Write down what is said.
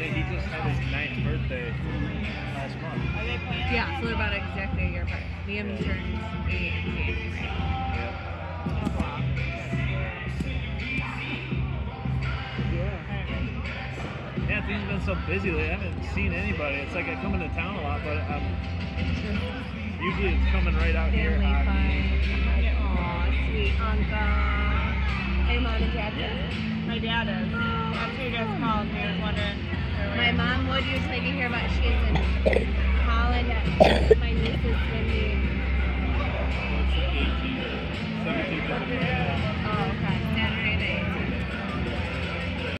he just had his 9th birthday last month. Are they playing? Yeah, so they're about exactly a year apart. Liam turns 8 in January. Yeah. Oh, wow. Yeah, things have been so busy lately. I haven't seen anybody. It's like I come into town a lot, but usually it's coming right out here. Family fun. Yeah. Aw, sweet uncle. Are your mom and dad there? My dad is. That's who you guys called. He was wondering. My mom would usually get here, but she's in